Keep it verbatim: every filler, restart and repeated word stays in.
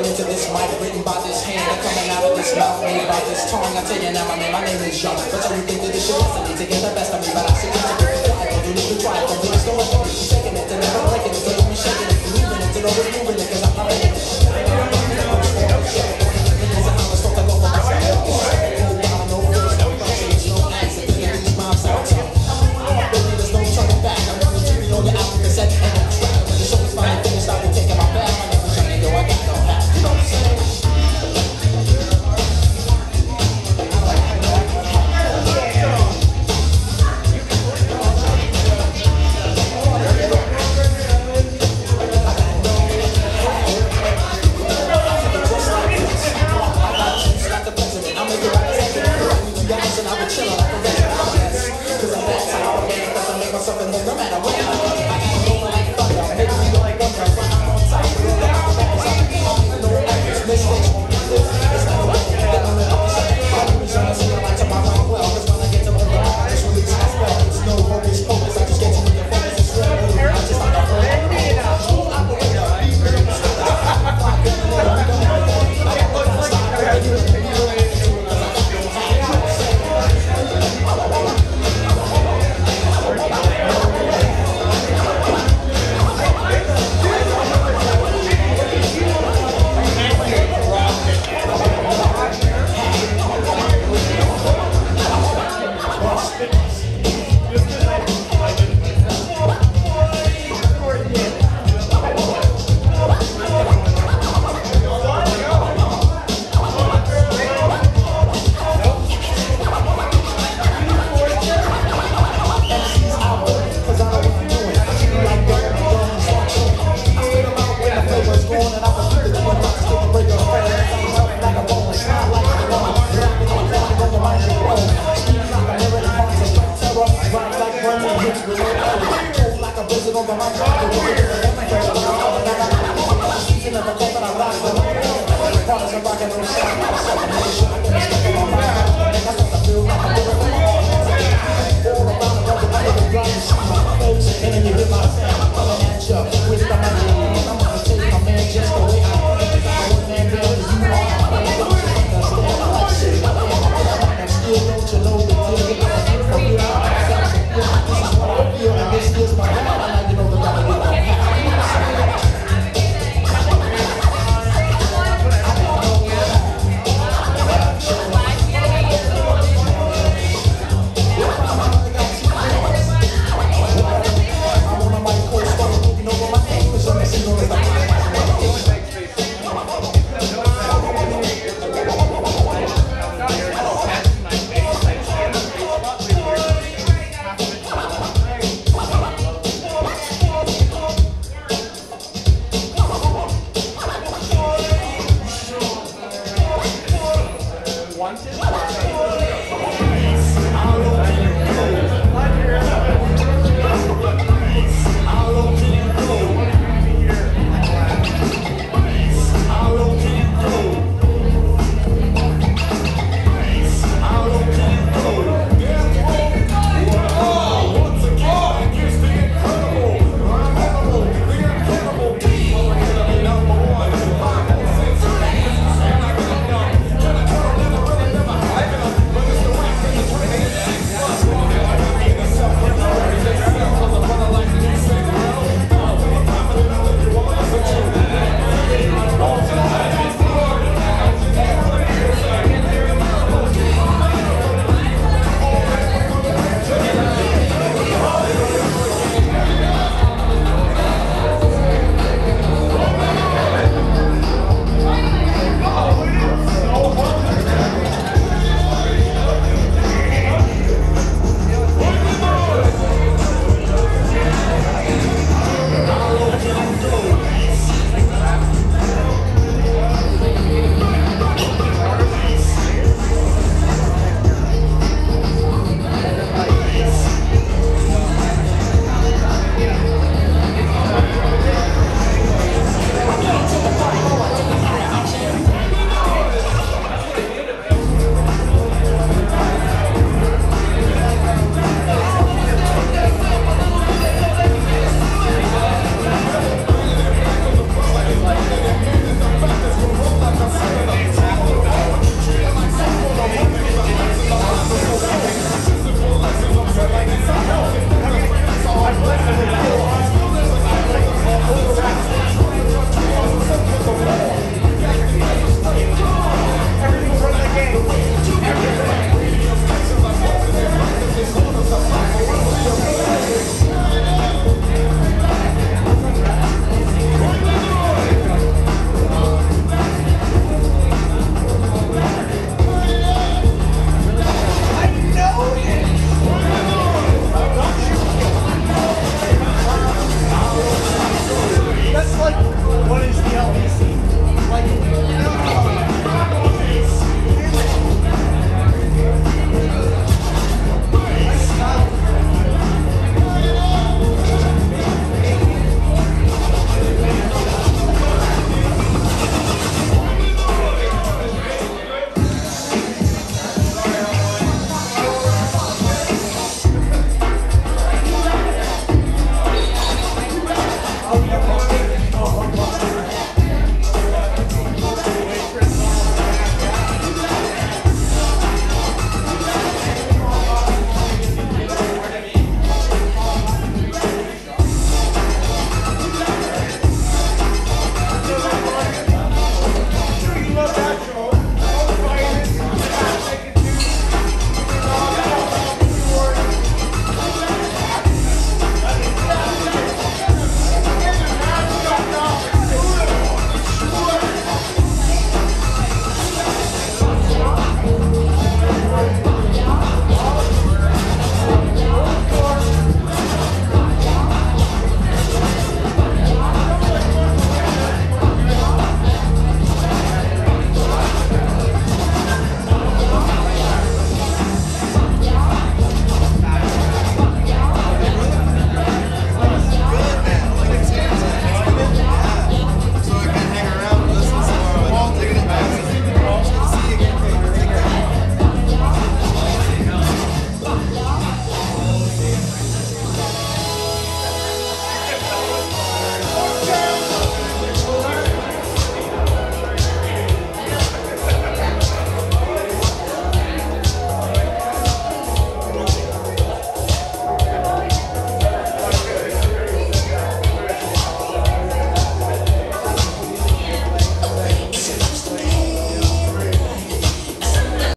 Staring into this mic written by this hand, they're coming out of this mouth made by this tongue. I tell you now, my name, my name is Young. But so you think that this shit has to get the best of me, but I see it's a bit quiet. You need to try it, don't so much of it. You're shaking it, then never breaking it, till you're shaking it, believing it, till you're moving it, cause I'm not ready. Wanted?